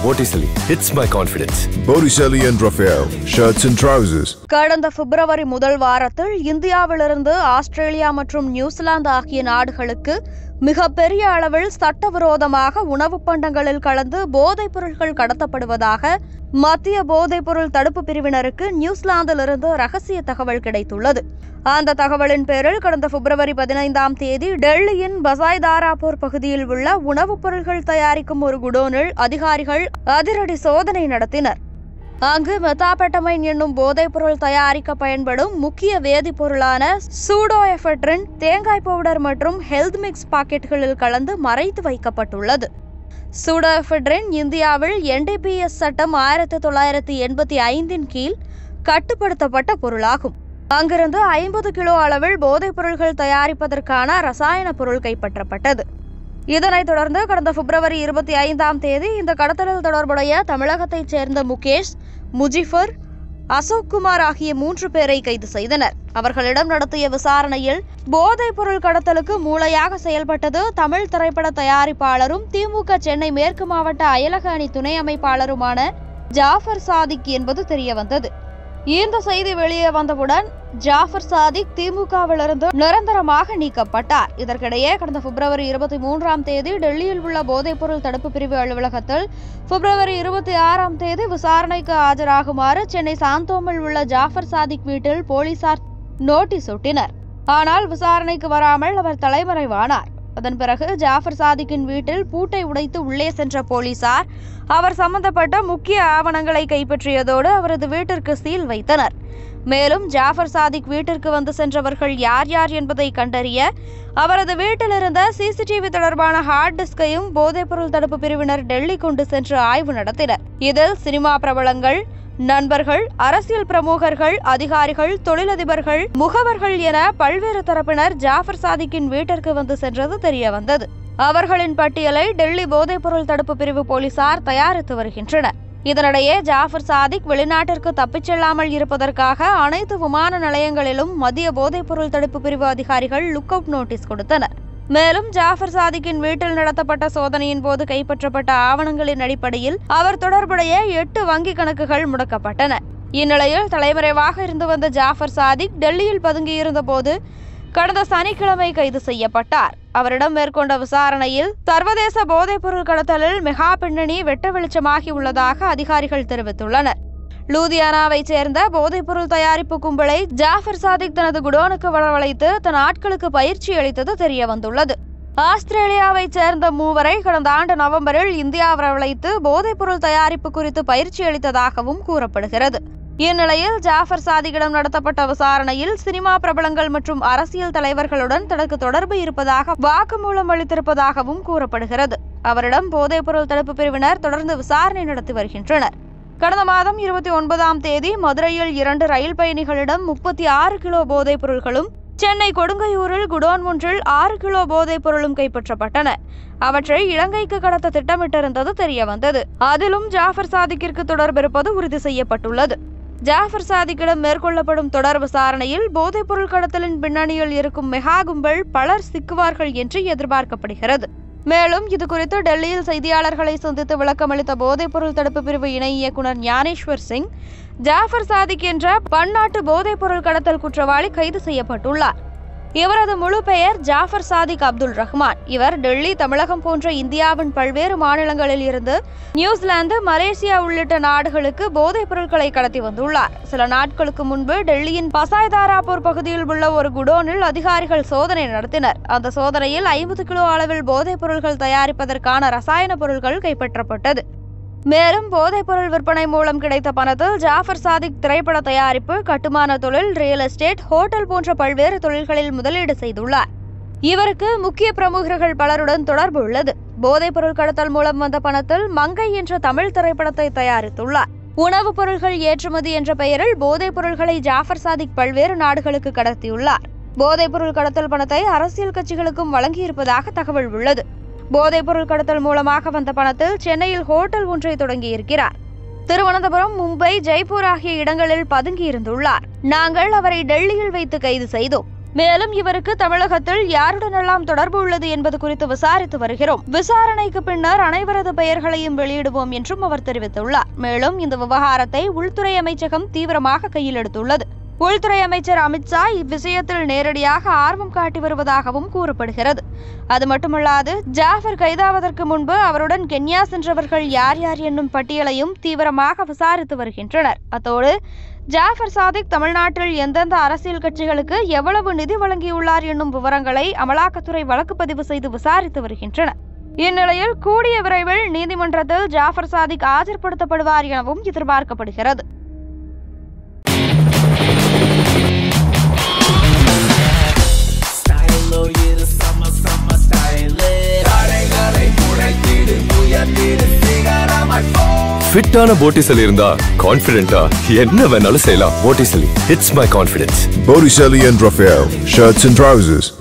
Botticelli. It's my confidence. Botticelli and Raphael, shirts and trousers. கடந்த பிப்ரவரி முதல் வாரத்தில் இந்தியாவிலிருந்து ஆஸ்திரேலியா மற்றும் நியூசிலாந்து ஆகிய நாடுகளுக்கு மிகப்பெரிய அளவில் சட்டவிரோதமாக உணவுப் பண்டங்களில் கலந்து போதைப் பொருட்கள் கடத்தப்படுவதாக மத்திய போதைப்பொருள் தடுப்பு பிரிவினருக்கு நியூசிலாந்திலிருந்து ரகசிய தகவல் கிடைத்துள்ளது. அந்த தகவலின் பேரில் கடந்த பிப்ரவரி 15ஆம் தேதி டெல்லியின் பசாய்தாராபூர் பகுதியில் உள்ள உணவுப் பொருட்கள் தயாரிக்கும் ஒரு குடோனில் அதிகாரிகள் அதிரடி சோதனை நடத்தினர். அங்கு மெத்தாபெட்டமைன் என்னும் போதைப் பொருள் தயாரிக்க பயன்படும் முக்கிய வேதிப்பொருளான சூடோஎஃபெட்ரின் தேங்காய் பவுடர் மற்றும் ஹெல்த் மிக்ஸ் பாக்கெட்டுகளில் கலந்து மறைத்து வைக்கப்பட்டுள்ளது. சூடோஎஃபெட்ரின் இந்தியாவில் NDPS சட்டம் 1985 கீழ் கட்டுப்படுத்தப்பட்ட பொருளாகும். அங்கிருந்து 50 கிலோ அளவில் போதைப் பொருட்கள் தயாரிப்பதற்கான ரசாயன பொருள் கைப்பற்றப்பட்டது. இதனைத் தொடர்ந்து கடந்த பிப்ரவரி 25ஆம் தேதி இந்த கடத்தலில் தொடர்புடைய தமிழகத்தைச் சேர்ந்த முகேஷ், முஜிபர், அசோக் குமார் ஆகிய 3 பேரை கைது செய்தனர். அவர்களிடம் நடத்திய விசாரணையில் போதைப் பொருள் கடத்தலுக்கு மூளையாக செயல்பட்டது தமிழ் திரைப்பட தயாரிப்பாளரும் திமுக சென்னை மேற்கு மாவட்ட அயலக அணி துணை அமைப்பாளருமான ஜாஃபர் சாதிக் என்பது தெரியவந்தது. இந்த செய்தி வெளியே வந்தவுடன் ஜாஃபர் சாதிக் திமுகவிலிருந்து நிரந்தரமாக நீக்கப்பட்டார். இதற்கிடையே கடந்த பிப்ரவரி 23ஆம் தேதி டெல்லியில் உள்ள போதைப்பொருள் தடுப்பு பிரிவு அலுவலகத்தில் பிப்ரவரி 26ஆம் தேதி விசாரணைக்கு ஆஜராகுமாறு சென்னை சாந்தோமில் உள்ள ஜாஃபர் சாதிக் வீட்டில் போலீசார் நோட்டீஸ் ஒட்டினர். ஆனால் விசாரணைக்கு வராமல் அவர் தலைமறைவானார். அதன் பிறகு ஜாஃபர் சாதிக்கின் வீட்டில் பூட்டை உடைத்து உள்ளே சென்ற போலீசார் அவர் சம்பந்தப்பட்ட முக்கிய ஆவணங்களை கைப்பற்றியதோடு அவரது வீட்டிற்கு சீல் வைத்தனர். மேலும் ஜாஃபர் சாதிக் வீட்டிற்கு வந்து சென்றவர்கள் யார் யார் என்பதை கண்டறிய அவரது வீட்டில் இருந்த CCTV தொடர்பான ஹார்ட் டிஸ்கையும் போதைப்பொருள் தடுப்பு பிரிவினர் டெல்லி கொண்டு சென்று ஆய்வு நடத்தினர். இதில் சினிமா பிரபலங்கள், நண்பர்கள், அரசியல் பிரமுகர்கள், அதிகாரிகள், தொழிலதிபர்கள், முகவர்கள் என பல்வேறு தரப்பினர் ஜாஃபர் சாதிக்கின் வீட்டிற்கு வந்து சென்றது தெரியவந்தது. அவர்களின் பட்டியலை டெல்லி போதைப்பொருள் தடுப்பு பிரிவு போலீசார் தயாரித்து வருகின்றனர். இதனிடையே ஜாஃபர் சாதிக் வெளிநாட்டிற்கு தப்பிச் செல்லாமல் இருப்பதற்காக அனைத்து விமான நிலையங்களிலும் மத்திய போதைப்பொருள் தடுப்பு பிரிவு அதிகாரிகள் லுக் அவுட் நோட்டீஸ் கொடுத்தனர். மேலும் ஜாஃபர் சாதிக்கின் வீட்டில் நடத்தப்பட்ட சோதனையின் போது கைப்பற்றப்பட்ட ஆவணங்களின் அடிப்படையில் அவர் தொடர்புடைய 8 வங்கி கணக்குகள் முடக்கப்பட்டன. இந்நிலையில் தலைமறைவாக இருந்து வந்த ஜாஃபர் சாதிக் டெல்லியில் பதுங்கியிருந்த போது கடந்த சனிக்கிழமை கைது செய்யப்பட்டார். அவரிடம் மேற்கொண்ட விசாரணையில் சர்வதேச போதைப்பொருள் கடத்தலில் மெகா பின்னணி வெட்ட வெளிச்சமாகி உள்ளதாக அதிகாரிகள் தெரிவித்துள்ளனர். லூதியானாவைச் சேர்ந்த போதைப்பொருள் தயாரிப்பு கும்பலை ஜாஃபர் சாதிக் தனது குடோனுக்கு வரவழைத்து தன் ஆட்களுக்கு பயிற்சி அளித்தது தெரியவந்துள்ளது. ஆஸ்திரேலியாவைச் சேர்ந்த 3 கடந்த ஆண்டு நவம்பரில் இந்தியா வரவழைத்து போதைப்பொருள் தயாரிப்பு குறித்து பயிற்சி அளித்ததாகவும் கூறப்படுகிறது. இந்நிலையில் ஜாஃபர் சாதிக்கிடம் நடத்தப்பட்ட விசாரணையில் சினிமா பிரபலங்கள் மற்றும் அரசியல் தலைவர்களுடன் தனக்கு தொடர்பு இருப்பதாக வாக்குமூலம் அளித்திருப்பதாகவும் கூறப்படுகிறது. அவரிடம் போதைப்பொருள் தடுப்பு பிரிவினர் தொடர்ந்து விசாரணை நடத்தி வருகின்றனர். கடந்த மாதம் 29ஆம் தேதி மதுரையில் 2 ரயில் பயணிகளிடம் 36 கிலோ போதைப் பொருட்களும், சென்னை கொடுங்கையூரில் குடோன் ஒன்றில் 6 கிலோ போதைப் பொருளும் கைப்பற்றப்பட்டன. அவற்றை இலங்கைக்கு கடத்த திட்டமிட்டிருந்தது தெரியவந்தது. அதிலும் ஜாஃபர் சாதிக்கிற்கு தொடர்பிருப்பது உறுதி செய்யப்பட்டுள்ளது. ஜாஃபர் சாதிக்கிடம் மேற்கொள்ளப்படும் தொடர் விசாரணையில் போதைப்பொருள் கடத்தலின் பின்னணியில் இருக்கும் மெகா கும்பல் பலர் சிக்குவார்கள் என்று எதிர்பார்க்கப்படுகிறது. மேலும் இதுகுறித்து டெல்லியில் செய்தியாளர்களை சந்தித்து விளக்கமளித்த போதைப்பொருள் தடுப்பு பிரிவு இணை இயக்குநர் ஞானேஸ்வர் சிங், ஜாஃபர் சாதிக் என்ற பன்னாட்டு போதைப்பொருள் கடத்தல் குற்றவாளி கைது செய்யப்பட்டுள்ளார். இவரது முழு பெயர் ஜாஃபர் சாதிக் அப்துல் ரஹ்மான். இவர் டெல்லி, தமிழகம் போன்ற இந்தியாவின் பல்வேறு மாநிலங்களில் இருந்து நியூசிலாந்து, மலேசியா உள்ளிட்ட நாடுகளுக்கு போதைப் பொருட்களை கடத்தி வந்துள்ளார். சில நாட்களுக்கு முன்பு டெல்லியின் பசாய்தாராபூர் பகுதியில் உள்ள ஒரு குடோனில் அதிகாரிகள் சோதனை நடத்தினர். அந்த சோதனையில் 50 கிலோ அளவில் போதைப் பொருட்கள் தயாரிப்பதற்கான ரசாயன பொருட்கள் கைப்பற்றப்பட்டது. மேலும் போதைப்பொருள் விற்பனை மூலம் கிடைத்த பணத்தில் ஜாஃபர் சாதிக் திரைப்பட தயாரிப்பு, கட்டுமான தொழில், ரியல் எஸ்டேட், ஹோட்டல் போன்ற பல்வேறு தொழில்களில் முதலீடு செய்துள்ளார். இவருக்கு முக்கிய பிரமுகர்கள் பலருடன் தொடர்பு உள்ளது. போதைப்பொருள் கடத்தல் மூலம் வந்த பணத்தில் மங்கை என்ற தமிழ் திரைப்படத்தை தயாரித்துள்ளார். உணவுப் பொருட்கள் ஏற்றுமதி என்ற பெயரில் போதைப் பொருட்களை ஜாஃபர் சாதிக் பல்வேறு நாடுகளுக்கு கடத்தியுள்ளார். போதைப்பொருள் கடத்தல் பணத்தை அரசியல் கட்சிகளுக்கும் வழங்கியிருப்பதாக தகவல் உள்ளது. போதைப்பொருள் கடத்தல் மூலமாக வந்த பணத்தில் சென்னையில் ஹோட்டல் ஒன்றை தொடங்கியிருக்கிறார். திருவனந்தபுரம், மும்பை, ஜெய்ப்பூர் ஆகிய இடங்களில் பதுங்கியிருந்துள்ளார். நாங்கள் அவரை டெல்லியில் வைத்து கைது செய்தோம். மேலும் இவருக்கு தமிழகத்தில் யாருடனெல்லாம் தொடர்பு உள்ளது என்பது குறித்து விசாரித்து வருகிறோம். விசாரணைக்கு பின்னர் அனைவரது பெயர்களையும் வெளியிடுவோம் என்றும் அவர் தெரிவித்துள்ளார். மேலும் இந்த விவகாரத்தை உள்துறை அமைச்சகம் தீவிரமாக கையில் எடுத்துள்ளது. உள்துறை அமைச்சர் அமித்ஷா இவ்விஷயத்தில் நேரடியாக ஆர்வம் காட்டி வருவதாகவும் கூறப்படுகிறது. அது மட்டுமல்லாது ஜாஃபர் கைதாவதற்கு முன்பு அவருடன் கென்யா சென்றவர்கள் யார் யார் என்னும் பட்டியலையும் தீவிரமாக விசாரித்து வருகின்றனர். அத்தோடு ஜாஃபர் சாதிக் தமிழ்நாட்டில் எந்தெந்த அரசியல் கட்சிகளுக்கு எவ்வளவு நிதி வழங்கியுள்ளார் என்னும் விவரங்களை அமலாக்கத்துறை வழக்கு பதிவு செய்து விசாரித்து வருகின்றனர். இந்நிலையில் கூடிய விரைவில் நீதிமன்றத்தில் ஜாஃபர் சாதிக் ஆஜர்படுத்தப்படுவார் எனவும் எதிர்பார்க்கப்படுகிறது. ஃபிட்டான போட்டிசலி இருந்தா கான்ஃபிடென்ட்டா என்ன வேணாலும் செய்யலாம். போட்டிசலி, it's my confidence. Botticelli and Raphael, shirts and trousers.